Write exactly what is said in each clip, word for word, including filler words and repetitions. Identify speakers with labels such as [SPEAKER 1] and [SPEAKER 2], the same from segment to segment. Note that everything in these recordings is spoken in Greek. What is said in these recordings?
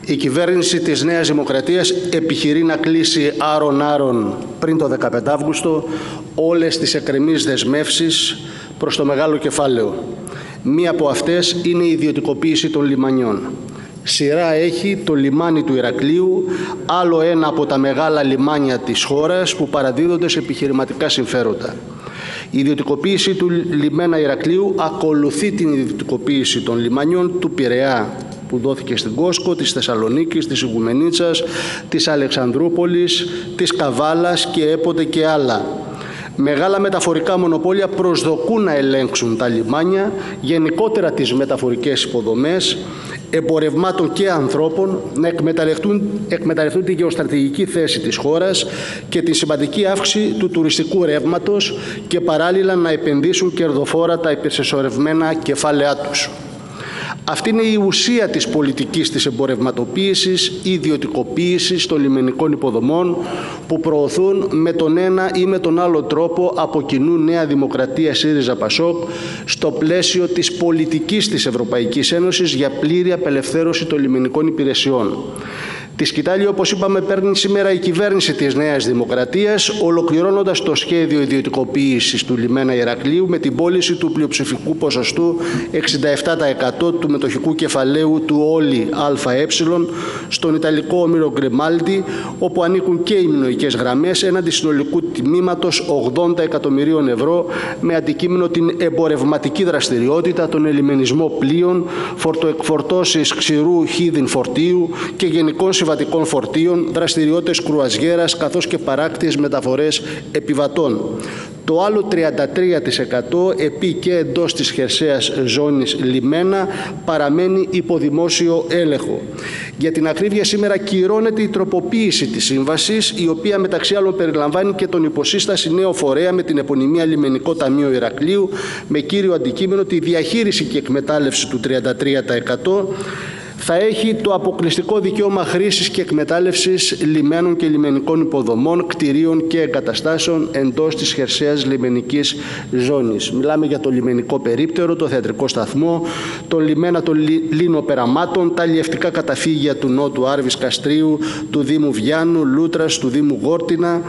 [SPEAKER 1] Η κυβέρνηση της Νέας Δημοκρατίας επιχειρεί να κλείσει άρον-άρον πριν το δεκαπέντε Αυγούστου όλες τις εκκρεμείς δεσμεύσεις προς το μεγάλο κεφάλαιο. Μία από αυτές είναι η ιδιωτικοποίηση των λιμανιών. Σειρά έχει το λιμάνι του Ηρακλείου, άλλο ένα από τα μεγάλα λιμάνια της χώρας που παραδίδονται σε επιχειρηματικά συμφέροντα. Η ιδιωτικοποίηση του λιμένα Ηρακλείου ακολουθεί την ιδιωτικοποίηση των λιμανιών του Πειραιά, που δόθηκε στην Κόσκο, της Θεσσαλονίκης, της Ιγουμενίτσας, της Αλεξανδρούπολης, της Καβάλας και έποτε και άλλα. Μεγάλα μεταφορικά μονοπόλια προσδοκούν να ελέγξουν τα λιμάνια, γενικότερα τις μεταφορικές υποδομές, εμπορευμάτων και ανθρώπων, να εκμεταλλευτούν, εκμεταλλευτούν τη γεωστρατηγική θέση της χώρας και τη σημαντική αύξηση του τουριστικού ρεύματος και παράλληλα να επενδύσουν κερδοφόρα τα υπερσεσσωρευμένα κεφάλαιά τους. Αυτή είναι η ουσία της πολιτικής της εμπορευματοποίησης, ιδιωτικοποίησης των λιμενικών υποδομών που προωθούν με τον ένα ή με τον άλλο τρόπο από κοινού Νέα Δημοκρατία ΣΥΡΙΖΑ ΠΑΣΟΚ στο πλαίσιο της πολιτικής της Ευρωπαϊκής Ένωσης για πλήρη απελευθέρωση των λιμενικών υπηρεσιών. Τη σκητάλη, όπως είπαμε, παίρνει σήμερα η κυβέρνηση της Νέας Δημοκρατίας, ολοκληρώνοντας το σχέδιο ιδιωτικοποίησης του λιμένα Ηρακλείου με την πώληση του πλειοψηφικού ποσοστού εξήντα επτά τοις εκατό του μετοχικού κεφαλαίου του Όλη ΑΕ στον Ιταλικό όμιλο Γκριμάλντι, όπου ανήκουν και οι μηνοϊκές γραμμές έναντι συνολικού τιμήματος ογδόντα εκατομμυρίων ευρώ, με αντικείμενο την εμπορευματική δραστηριότητα, τον ελιμενισμό πλοίων, φορτοεκφορτώσεις ξηρού χίδιν φορτίου και γενικών συμβατικών φορτίων, δραστηριότητες κρουαζιέρας καθώς και παράκτιες μεταφορές επιβατών. Το άλλο τριάντα τρία τοις εκατό επί και εντός της χερσαίας ζώνης λιμένα παραμένει υπό δημόσιο έλεγχο. Για την ακρίβεια, σήμερα κυρώνεται η τροποποίηση της σύμβασης, η οποία μεταξύ άλλων περιλαμβάνει και τον υποσύσταση νέο φορέα με την επωνυμία Λιμενικό Ταμείο Ηρακλείου, με κύριο αντικείμενο τη διαχείριση και εκμετάλλευση του τριάντα τρία τοις εκατό. Θα έχει το αποκλειστικό δικαίωμα χρήσης και εκμετάλλευσης λιμένων και λιμενικών υποδομών, κτηρίων και εγκαταστάσεων εντός της χερσαίας λιμενικής ζώνης. Μιλάμε για το λιμενικό περίπτερο, το θεατρικό σταθμό, το λιμένα των λινοπεραμάτων, τα αλλιευτικά καταφύγια του Νότου Άρβης Καστρίου, του Δήμου Βιάννου, Λούτρας, του Δήμου Γόρτινα.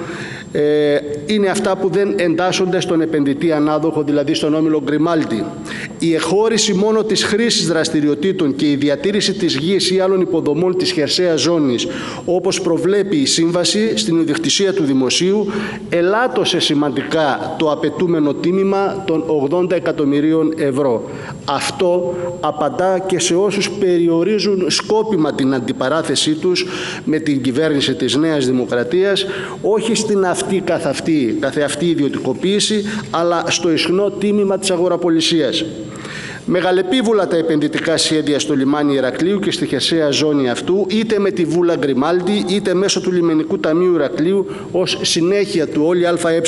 [SPEAKER 1] Ε, είναι αυτά που δεν εντάσσονται στον επενδυτή ανάδοχο, δηλαδή στον όμιλο Γκριμάλντι. Η εχώρηση μόνο της χρήσης δραστηριοτήτων και η διατήρηση της γης ή άλλων υποδομών της χερσαίας ζώνης, όπως προβλέπει η σύμβαση στην ιδιοκτησία του δημοσίου, ελάττωσε σημαντικά το απαιτούμενο τίμημα των ογδόντα εκατομμυρίων ευρώ. Αυτό απαντά και σε όσους περιορίζουν σκόπιμα την αντιπαράθεσή τους με την κυβέρνηση της Νέας Δημοκρατίας, όχι στην αυτή καθ' αυτή, καθεαυτή ιδιωτικοποίηση, αλλά στο ισχνό τίμημα της αγοραπολισίας. Μεγαλεπίβουλα τα επενδυτικά σχέδια στο λιμάνι Ηρακλείου και στη χερσαία ζώνη αυτού, είτε με τη Βούλα Γκριμάλντι, είτε μέσω του Λιμενικού Ταμείου Ηρακλείου ως συνέχεια του Όλη ΑΕ.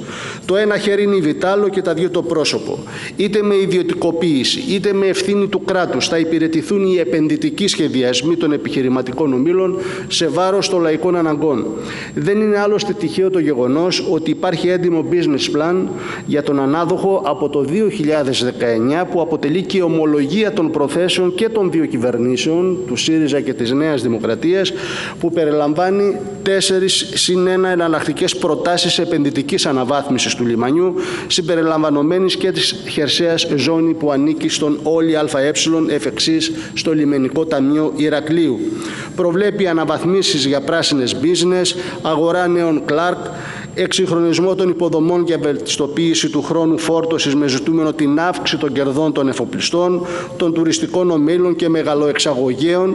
[SPEAKER 1] Το ένα χέρι είναι η Βιτάλο και τα δύο το πρόσωπο. Είτε με ιδιωτικοποίηση, είτε με ευθύνη του κράτους θα υπηρετηθούν οι επενδυτικοί σχεδιασμοί των επιχειρηματικών ομίλων σε βάρος των λαϊκών αναγκών. Δεν είναι άλλωστε τυχαίο το γεγονός ότι υπάρχει έντιμο business plan για τον ανάδοχο από το δύο χιλιάδες δεκαεννιά, που αποτελεί και ομολογία των προθέσεων και των δύο κυβερνήσεων, του ΣΥΡΙΖΑ και της Νέας Δημοκρατίας, που περιλαμβάνει τέσσερις συν ένα εναλλακτικές προτάσεις επενδυτικής αναβάθμισης του λιμανιού, συμπεριλαμβανομένης και της χερσαίας ζώνη που ανήκει στον Όλη ΑΕ, εφ' εξής στο Λιμενικό Ταμείο Ηρακλείου. Προβλέπει αναβαθμίσεις για πράσινες business, αγορά νέων Κλάρκ, εξυγχρονισμό των υποδομών για βελτιστοποίηση του χρόνου φόρτωσης με ζητούμενο την αύξηση των κερδών των εφοπλιστών, των τουριστικών ομίλων και μεγαλοεξαγωγέων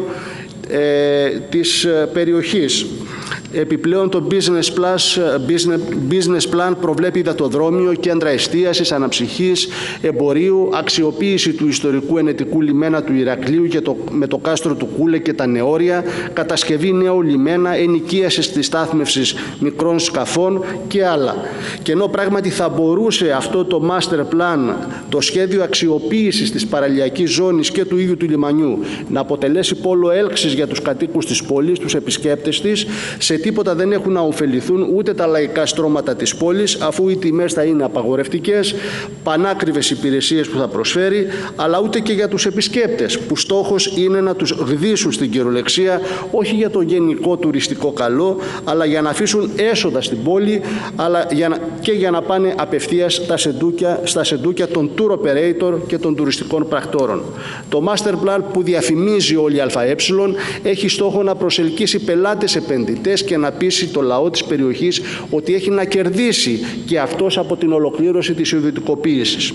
[SPEAKER 1] ε, της περιοχής. Επιπλέον, το Business, Plus, Business Plan προβλέπει υδατοδρόμιο, κέντρα εστίασης, αναψυχής, εμπορίου, αξιοποίηση του ιστορικού ενετικού λιμένα του Ηρακλείου και το, με το κάστρο του Κούλε και τα Νεόρια, κατασκευή νέου λιμένα, ενοικίαση της στάθμευσης μικρών σκαφών και άλλα. Και ενώ πράγματι θα μπορούσε αυτό το Master Plan, το σχέδιο αξιοποίησης της παραλιακής ζώνης και του ίδιου του λιμανιού, να αποτελέσει πόλο έλξης για τους κατοίκους της πόλης, τους επισκέπτες της, Σε τίποτα δεν έχουν να ωφεληθούν ούτε τα λαϊκά στρώματα της πόλης, αφού οι τιμές θα είναι απαγορευτικές, πανάκριβες υπηρεσίες που θα προσφέρει, αλλά ούτε και για τους επισκέπτες, που στόχος είναι να τους γδίσουν στην κυριολεξία, όχι για το γενικό τουριστικό καλό, αλλά για να αφήσουν έσοδα στην πόλη, αλλά για να, και για να πάνε απευθείας στα σεντούκια, στα σεντούκια των tour operator και των τουριστικών πρακτόρων. Το master plan που διαφημίζει όλη η ΑΕ έχει στόχο να προσελκύσει πελάτες επενδυτές και να πείσει το λαό της περιοχής ότι έχει να κερδίσει και αυτός από την ολοκλήρωση της ιδιωτικοποίησης.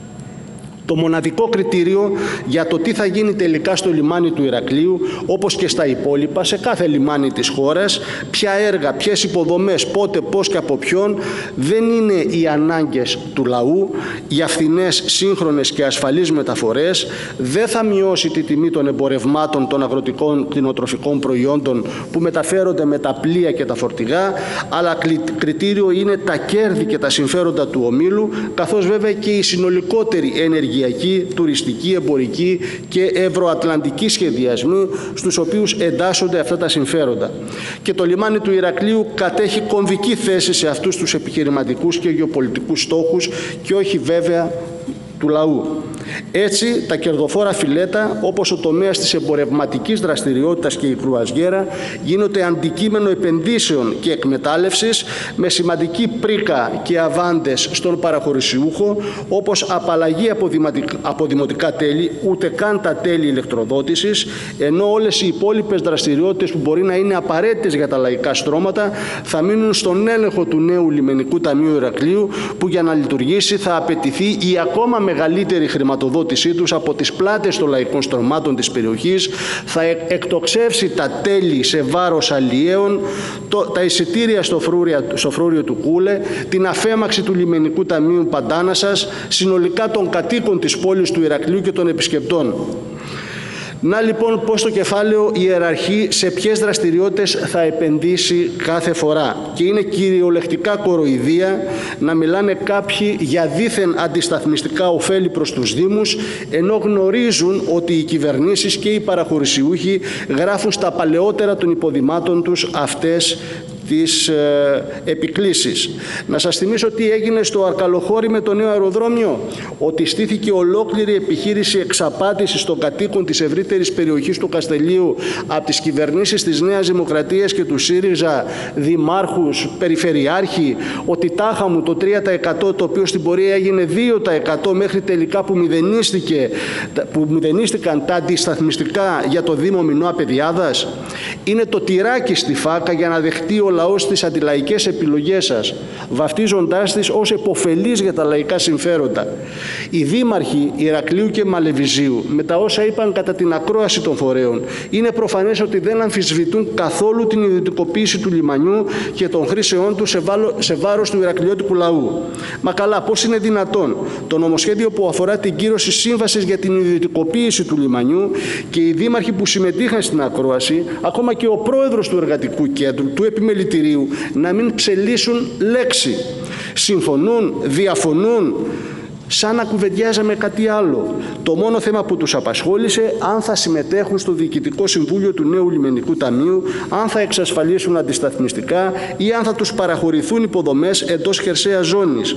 [SPEAKER 1] Το μοναδικό κριτήριο για το τι θα γίνει τελικά στο λιμάνι του Ηρακλείου, όπως και στα υπόλοιπα, σε κάθε λιμάνι της χώρας, ποια έργα, ποιες υποδομές, πότε, πώς και από ποιον, δεν είναι οι ανάγκες του λαού, οι αυθινές, σύγχρονες και ασφαλείς μεταφορές, δεν θα μειώσει τη τιμή των εμπορευμάτων των αγροτικών κτηνοτροφικών προϊόντων που μεταφέρονται με τα πλοία και τα φορτηγά, αλλά κριτήριο είναι τα κέρδη και τα συμφέροντα του ομίλου, καθώς βέβαια και η συνολικότερη ενεργειακή, τουριστική, εμπορική και ευρωατλαντική σχεδιασμοί στους οποίους εντάσσονται αυτά τα συμφέροντα. Και το λιμάνι του Ηρακλείου κατέχει κομβική θέση σε αυτούς τους επιχειρηματικούς και γεωπολιτικούς στόχους και όχι βέβαια του λαού. Έτσι, τα κερδοφόρα φιλέτα, όπως ο τομέας της εμπορευματικής δραστηριότητας και η κρουαζιέρα, γίνονται αντικείμενο επενδύσεων και εκμετάλλευσης με σημαντική πρίκα και αβάντες στον παραχωρησιούχο, όπως απαλλαγή από δημοτικά τέλη, ούτε καν τα τέλη ηλεκτροδότησης, ενώ όλες οι υπόλοιπες δραστηριότητες που μπορεί να είναι απαραίτητες για τα λαϊκά στρώματα θα μείνουν στον έλεγχο του νέου λιμενικού ταμείου Ηρακλείου, που για να λειτουργήσει θα απαιτηθεί η ακόμα μεγαλύτερη χρηματοδότησή τους από τις πλάτες των λαϊκών στρωμάτων της περιοχής, θα εκτοξεύσει τα τέλη σε βάρος αλλιέων, το, τα εισιτήρια στο, φρούρια, στο φρούριο του Κούλε, την αφέμαξη του λιμενικού ταμείου Παντάνασας, συνολικά των κατοίκων της πόλης του Ηρακλείου και των επισκεπτών. Να λοιπόν πώς το κεφάλαιο ιεραρχεί σε ποιες δραστηριότητες θα επενδύσει κάθε φορά. Και είναι κυριολεκτικά κοροϊδία να μιλάνε κάποιοι για δήθεν αντισταθμιστικά ωφέλη προς τους Δήμους, ενώ γνωρίζουν ότι οι κυβερνήσεις και οι παραχωρησιούχοι γράφουν στα παλαιότερα των υποδημάτων τους αυτές τις ε, επικλήσεις. Να σας θυμίσω τι έγινε στο Αρκαλοχώρι με το νέο αεροδρόμιο. Ότι στήθηκε ολόκληρη επιχείρηση εξαπάτησης των κατοίκων της ευρύτερης περιοχής του Καστελίου από τις κυβερνήσεις της Νέας Δημοκρατίας και του ΣΥΡΙΖΑ, δημάρχους, περιφερειάρχοι, ότι τάχα μου το τρία τοις εκατό, το οποίο στην πορεία έγινε δύο τοις εκατό μέχρι τελικά που, μηδενίστηκε, που μηδενίστηκαν τα αντισταθμιστικά για το Δήμο Μινώα Παιδιάδας. Είναι το τυράκι στη φάκα για να δεχτεί ο λαός τις αντιλαϊκές επιλογές σας, βαφτίζοντάς τις ως επωφελείς για τα λαϊκά συμφέροντα. Οι δήμαρχοι Ηρακλείου και Μαλεβιζίου, με τα όσα είπαν κατά την ακρόαση των φορέων, είναι προφανές ότι δεν αμφισβητούν καθόλου την ιδιωτικοποίηση του λιμανιού και των χρήσεών του σε, βάλο, σε βάρος του Ηρακλειώτικου λαού. Μα καλά, πώς είναι δυνατόν το νομοσχέδιο που αφορά την κύρωση σύμβασης για την ιδιωτικοποίηση του λιμανιού και οι δήμαρχοι που συμμετείχαν στην ακρόαση, ακόμα και ο πρόεδρος του Εργατικού Κέντρου, του Επιμελητηρίου, να μην ψελίσουν λέξη. Συμφωνούν, διαφωνούν, σαν να κουβεντιάζαμε κάτι άλλο. Το μόνο θέμα που τους απασχόλησε, αν θα συμμετέχουν στο Διοικητικό Συμβούλιο του Νέου Λιμενικού Ταμείου, αν θα εξασφαλίσουν αντισταθμιστικά ή αν θα τους παραχωρηθούν υποδομές εντός χερσαίας ζώνης.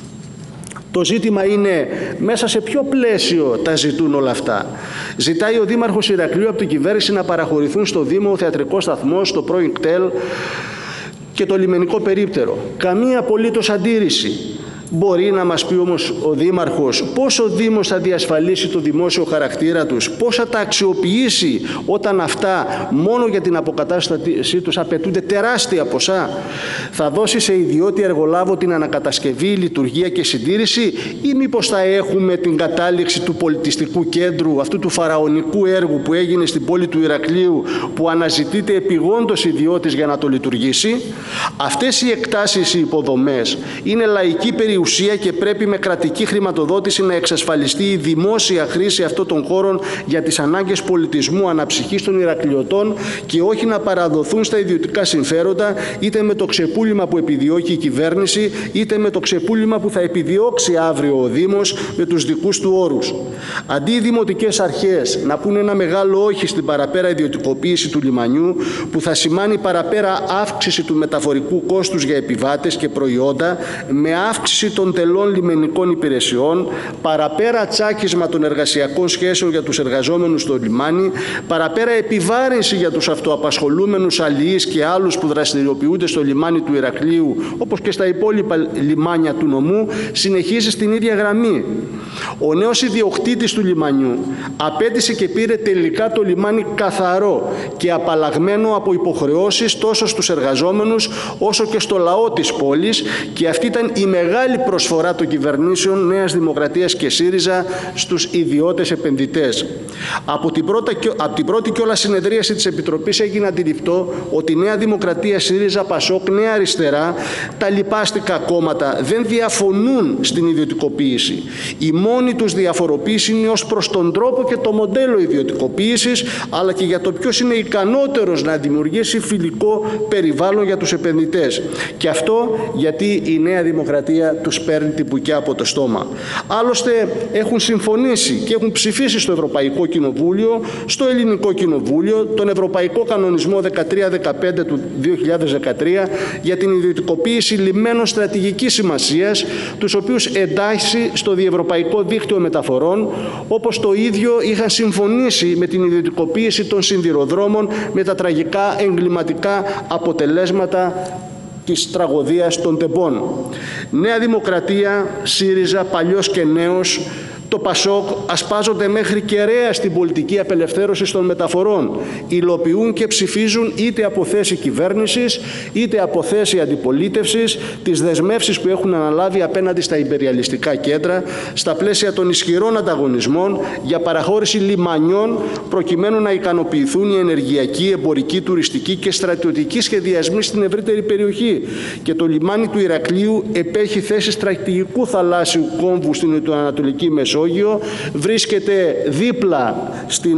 [SPEAKER 1] Το ζήτημα είναι μέσα σε ποιο πλαίσιο τα ζητούν όλα αυτά. Ζητάει ο Δήμαρχος Ηρακλείου από την κυβέρνηση να παραχωρηθούν στο Δήμο ο θεατρικός σταθμός, το πρώην κτέλ και το λιμενικό περίπτερο. Καμία απολύτως αντίρρηση. Μπορεί να μας πει όμως ο Δήμαρχος πώς ο Δήμος θα διασφαλίσει το δημόσιο χαρακτήρα τους, πώς θα τα αξιοποιήσει όταν αυτά μόνο για την αποκατάστασή τους απαιτούνται τεράστια ποσά. Θα δώσει σε ιδιώτη εργολάβο την ανακατασκευή, λειτουργία και συντήρηση ή μήπως θα έχουμε την κατάληξη του πολιτιστικού κέντρου, αυτού του φαραωνικού έργου που έγινε στην πόλη του Ηρακλείου, που αναζητείται επιγόντως ιδιώτης για να το λειτουργήσει. Αυτές οι εκτάσεις, οι υποδομές είναι λαϊκή περιουσία ουσία και πρέπει με κρατική χρηματοδότηση να εξασφαλιστεί η δημόσια χρήση αυτών των χώρων για τις ανάγκες πολιτισμού αναψυχής των Ηρακλειωτών και όχι να παραδοθούν στα ιδιωτικά συμφέροντα, είτε με το ξεπούλημα που επιδιώκει η κυβέρνηση, είτε με το ξεπούλημα που θα επιδιώξει αύριο ο Δήμος με τους δικούς του όρους. Αντί οι δημοτικές αρχές να πούνε ένα μεγάλο όχι στην παραπέρα ιδιωτικοποίηση του λιμανιού, που θα σημάνει παραπέρα αύξηση του μεταφορικού κόστους για επιβάτες και προϊόντα, με αύξηση των τελών λιμενικών υπηρεσιών, παραπέρα τσάκισμα των εργασιακών σχέσεων για τους εργαζόμενους στο λιμάνι, παραπέρα επιβάρυνση για τους αυτοαπασχολούμενους αλληλείς και άλλους που δραστηριοποιούνται στο λιμάνι του Ηρακλείου, όπως και στα υπόλοιπα λιμάνια του νομού, συνεχίζει στην ίδια γραμμή. Ο νέος ιδιοκτήτης του λιμανιού απέτησε και πήρε τελικά το λιμάνι καθαρό και απαλλαγμένο από υποχρεώσεις τόσο στους εργαζόμενους όσο και στο λαό της πόλης, και αυτή ήταν η μεγάλη προσφορά των κυβερνήσεων Νέας Δημοκρατίας και ΣΥΡΙΖΑ στους ιδιώτες επενδυτές. Από την, πρώτα, από την πρώτη κιόλας συνεδρίαση της Επιτροπής έγινε αντιληπτό ότι η Νέα Δημοκρατία, ΣΥΡΙΖΑ, ΠΑΣΟΚ, Νέα Αριστερά, τα λοιπάστικα κόμματα δεν διαφωνούν στην ιδιωτικοποίηση. Η μόνη τους διαφοροποίηση είναι ως προς τον τρόπο και το μοντέλο ιδιωτικοποίησης, αλλά και για το ποιος είναι ικανότερος να δημιουργήσει φιλικό περιβάλλον για τους επενδυτές. Και αυτό γιατί η Νέα Δημοκρατία τους παίρνει την πουκιά από το στόμα. Άλλωστε έχουν συμφωνήσει και έχουν ψηφίσει στο Ευρωπαϊκό Κοινοβούλιο, στο Ελληνικό Κοινοβούλιο, τον Ευρωπαϊκό Κανονισμό δεκατρία δεκαπέντε του δύο χιλιάδες δεκατρία για την ιδιωτικοποίηση λιμένων στρατηγικής σημασίας, τους οποίους εντάσσει στο διευρωπαϊκό δίκτυο μεταφορών, όπως το ίδιο είχαν συμφωνήσει με την ιδιωτικοποίηση των σιδηροδρόμων με τα τραγικά εγκληματικά αποτελέσματα της τραγωδίας των Τεμπών. Νέα Δημοκρατία, ΣΥΡΙΖΑ, παλιός και νέος, το ΠΑΣΟΚ ασπάζονται μέχρι κεραία στην πολιτική απελευθέρωση των μεταφορών. Υλοποιούν και ψηφίζουν είτε από θέση κυβέρνησης είτε από θέση αντιπολίτευσης τις δεσμεύσεις που έχουν αναλάβει απέναντι στα ιμπεριαλιστικά κέντρα στα πλαίσια των ισχυρών ανταγωνισμών για παραχώρηση λιμανιών προκειμένου να ικανοποιηθούν οι ενεργειακοί, εμπορικοί, τουριστικοί και στρατιωτικοί σχεδιασμοί στην ευρύτερη περιοχή. Και το λιμάνι του Ηρακλείου επέχει θέση στρατηγικού θαλάσσιου κόμβου στην Ανατολική Μεσόγειο. Βρίσκεται δίπλα στην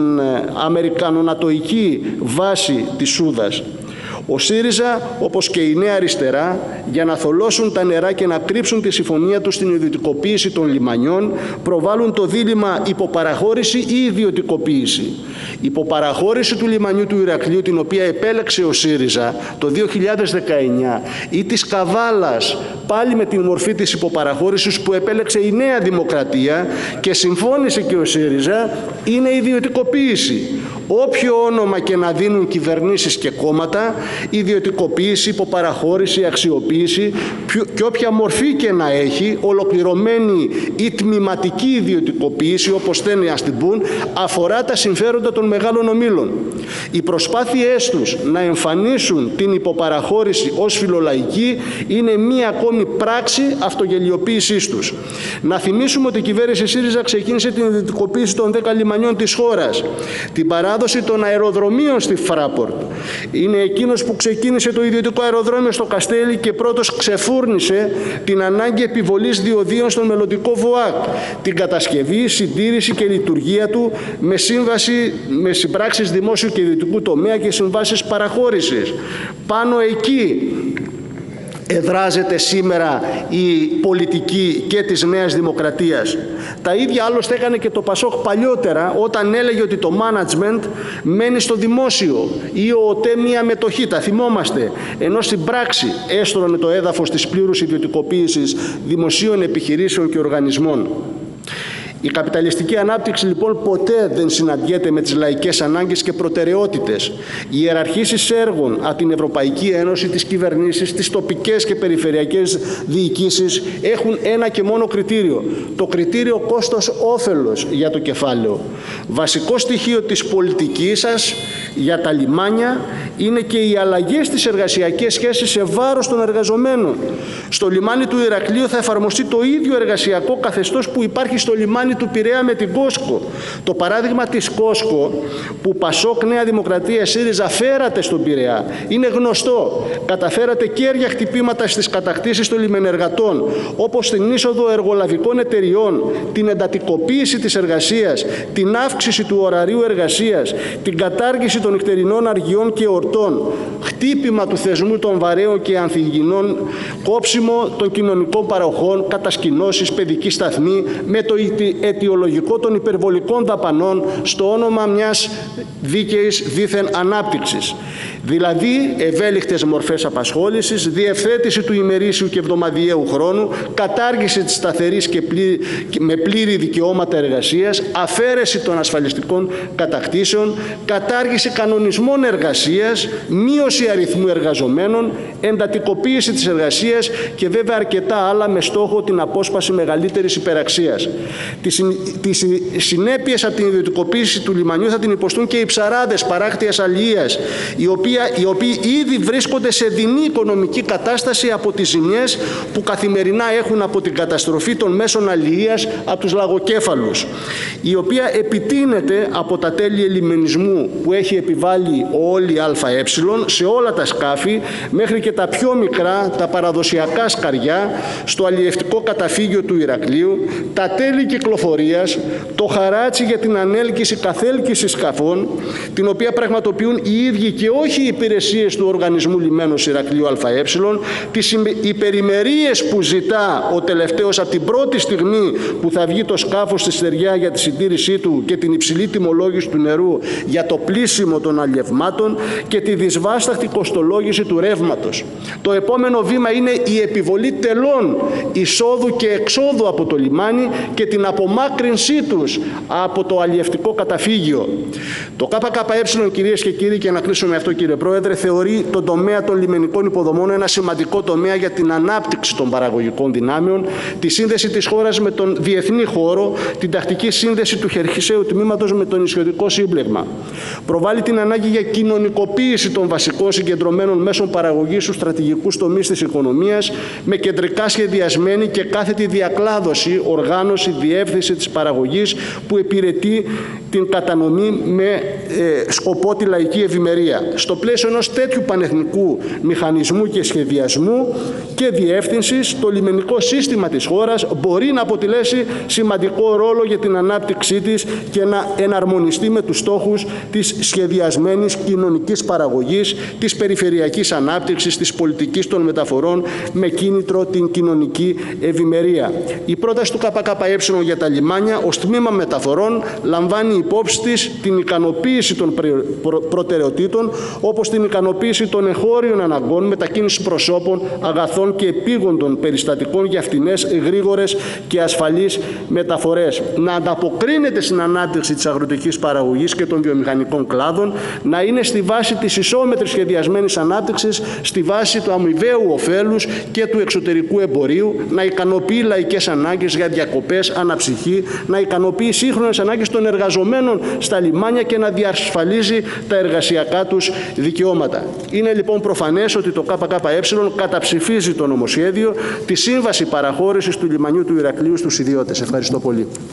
[SPEAKER 1] αμερικανονατοϊκή βάση της Σούδας. Ο ΣΥΡΙΖΑ, όπως και η Νέα Αριστερά, για να θολώσουν τα νερά και να κρύψουν τη συμφωνία τους στην ιδιωτικοποίηση των λιμανιών, προβάλλουν το δίλημμα υποπαραχώρηση ή ιδιωτικοποίηση. Υποπαραχώρηση του λιμανιού του Ηρακλείου, την οποία επέλεξε ο ΣΥΡΙΖΑ το δύο χιλιάδες δεκαεννιά, ή της καβάλας, πάλι με την μορφή της υποπαραχώρησης που επέλεξε η Νέα Δημοκρατία και συμφώνησε και ο ΣΥΡΙΖΑ, είναι ιδιωτικοποίηση. Όποιο όνομα και να δίνουν κυβερνήσεις και κόμματα, ιδιωτικοποίηση, υποπαραχώρηση, αξιοποίηση και όποια μορφή και να έχει, ολοκληρωμένη ή τμηματική ιδιωτικοποίηση, όπως θέλει να την πούν, αφορά τα συμφέροντα των μεγάλων ομίλων. Οι προσπάθειές τους να εμφανίσουν την υποπαραχώρηση ως φιλολαϊκή είναι μία ακόμη πράξη αυτογελιοποίησής τους. Να θυμίσουμε ότι η κυβέρνηση ΣΥΡΙΖΑ ξεκίνησε την ιδιωτικοποίηση των δέκα λιμανιών της χώρας, την παράδοση των αεροδρομίων στη Φράπορτ. Είναι εκείνος που ξεκίνησε το ιδιωτικό αεροδρόμιο στο Καστέλι και πρώτος ξεφούρνησε την ανάγκη επιβολής διοδίων στον μελλοντικό ΒΟΑΚ, την κατασκευή, συντήρηση και λειτουργία του με σύμβαση, με συμπράξεις δημόσιου και ιδιωτικού τομέα και συμβάσεις παραχώρησης. Πάνω εκεί εδράζεται σήμερα η πολιτική και της Νέας Δημοκρατίας. Τα ίδια άλλωστε έκανε και το ΠΑΣΟΚ παλιότερα, όταν έλεγε ότι το management μένει στο δημόσιο ή ο ΟΤΕ μία μετοχή, τα θυμόμαστε, ενώ στην πράξη έστρωνε το έδαφος της πλήρους ιδιωτικοποίησης δημοσίων επιχειρήσεων και οργανισμών. Η καπιταλιστική ανάπτυξη λοιπόν ποτέ δεν συναντιέται με τις λαϊκές ανάγκες και προτεραιότητες. Οι ιεραρχήσεις έργων από την Ευρωπαϊκή Ένωση, τις κυβερνήσεις, τις τοπικές και περιφερειακές διοικήσεις έχουν ένα και μόνο κριτήριο. Το κριτήριο κόστος-όφελος για το κεφάλαιο. Βασικό στοιχείο της πολιτικής σας για τα λιμάνια είναι και οι αλλαγές στις εργασιακές σχέσεις σε βάρος των εργαζομένων. Στο λιμάνι του Ηρακλείου θα εφαρμοστεί το ίδιο εργασιακό καθεστώς που υπάρχει στο λιμάνι του Πειραιά με την Κόσκο. Το παράδειγμα της Κόσκο, που Πασόκ, Νέα Δημοκρατία, ΣΥΡΙΖΑ φέρατε στον Πειραιά, είναι γνωστό. Καταφέρατε κέρια χτυπήματα στις κατακτήσεις των λιμενεργατών, όπως την είσοδο εργολαβικών εταιριών, την εντατικοποίηση της εργασίας, την αύξηση του ωραρίου εργασίας, την κατάργηση των νυχτερινών αργιών και ορτών, χτύπημα του θεσμού των βαρέων και ανθυγινών, κόψιμο των κοινωνικών παροχών, κατασκηνώσεις, παιδική σταθμή, με το αιτιολογικό των υπερβολικών δαπανών στο όνομα μιας δίκαιης δήθεν ανάπτυξης. Δηλαδή ευέλικτες μορφές απασχόλησης, διευθέτηση του ημερήσιου και εβδομαδιαίου χρόνου, κατάργηση της σταθερής και πλή, με πλήρη δικαιώματα εργασίας, αφαίρεση των ασφαλιστικών κατακτήσεων, κατάργηση κανονισμών εργασίας, μείωση αριθμού εργαζομένων, εντατικοποίηση της εργασίας και βέβαια αρκετά άλλα με στόχο την απόσπαση μεγαλύτερης υπεραξίας. Τις συνέπειες από την ιδιωτικοποίηση του λιμανιού θα την υποστούν και οι ψαράδες παράκτειας αλληλείας, οι οποίοι οι οποίοι ήδη βρίσκονται σε δεινή οικονομική κατάσταση από τις ζημιές που καθημερινά έχουν από την καταστροφή των μέσων αλληλείας από τους λαγοκέφαλους, η οποία επιτείνεται από τα τέλη ελιμενισμού που έχει επιβάλει ο Όλη ΑΕ σε όλα τα σκάφη μέχρι και τα πιο μικρά, τα παραδοσιακά σκαριά, στο αλλιευτικό καταφύγιο του Ηρακλείου, τα τέλη κυκλοφορίας, το χαράτσι για την ανέλκυση καθέλκυση σκαφών, την οποία πραγματοποιούν οι ίδιοι και όχι οι υπηρεσίες του Οργανισμού Λιμένος Ηρακλείου ΑΕ, τις υπερημερίες που ζητά ο τελευταίος από την πρώτη στιγμή που θα βγει το σκάφος στη στεριά για τη συντήρησή του και την υψηλή τιμολόγηση του νερού για το πλύσιμο των αλλιευμάτων και τη δυσβάσταχτη κοστολόγηση του ρεύματος. Το επόμενο βήμα είναι η επιβολή τελών εισόδου και εξόδου από το λιμάνι και την απομάκρυνσή τους από το αλλιευτικό καταφύγιο. Το ΚΚΕ, κυρίες και κύριοι, και να κλείσω με αυτό, κύριε Πρόεδρε, θεωρεί τον τομέα των λιμενικών υποδομών ένα σημαντικό τομέα για την ανάπτυξη των παραγωγικών δυνάμεων, τη σύνδεση της χώρας με τον διεθνή χώρο, την τακτική σύνδεση του χερχησαίου τμήματος με το νησιωτικό σύμπλεγμα. Προβάλλει την ανάγκη για κοινωνικοποίηση των βασικών συγκεντρωμένων μέσων παραγωγής στους στρατηγικούς τομείς της οικονομίας, με κεντρικά σχεδιασμένη και κάθετη διακλάδωση, οργάνωση, διεύθυνση της παραγωγής που υπηρετεί την κατανομή με ε, σκοπό τη λαϊκή ευημερία. Στο πλαίσιο ενός τέτοιου πανεθνικού μηχανισμού και σχεδιασμού και διεύθυνσης, το λιμενικό σύστημα της χώρας μπορεί να αποτελέσει σημαντικό ρόλο για την ανάπτυξή της και να εναρμονιστεί με τους στόχους της σχεδιασμένης κοινωνικής παραγωγής, της περιφερειακής ανάπτυξης, της πολιτικής των μεταφορών, με κίνητρο την κοινωνική ευημερία. Η πρόταση του ΚΚΕ για τα λιμάνια ως τμήμα μεταφορών λαμβάνει υπόψη της την ικανοποίηση των προτεραιοτήτων, όπως την ικανοποίηση των εγχώριων αναγκών μετακίνησης προσώπων, αγαθών και επίγοντων περιστατικών για φθηνές, γρήγορες και ασφαλείς μεταφορές. Να ανταποκρίνεται στην ανάπτυξη της αγροτικής παραγωγής και των βιομηχανικών κλάδων, να είναι στη βάση της ισόμετρης σχεδιασμένης ανάπτυξης, στη βάση του αμοιβαίου ωφέλους και του εξωτερικού εμπορίου, να ικανοποιεί λαϊκές ανάγκες για διακοπές, αναψυχή, να ικανοποιεί σύγχρονες ανάγκες των εργαζομένων στα λιμάνια και να διασφαλίζει τα εργασιακά τους δικαιώματα. Είναι λοιπόν προφανές ότι το ΚΚΕ καταψηφίζει το νομοσχέδιο, τη σύμβαση παραχώρησης του λιμανιού του Ηρακλείου στους ιδιώτες. Ευχαριστώ πολύ.